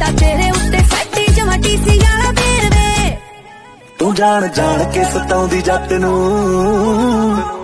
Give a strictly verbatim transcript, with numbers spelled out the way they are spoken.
तेरे उत्ते फैटी जमा टीसी वाला बेर वे। तू जान जान के सताउंदी जट नूं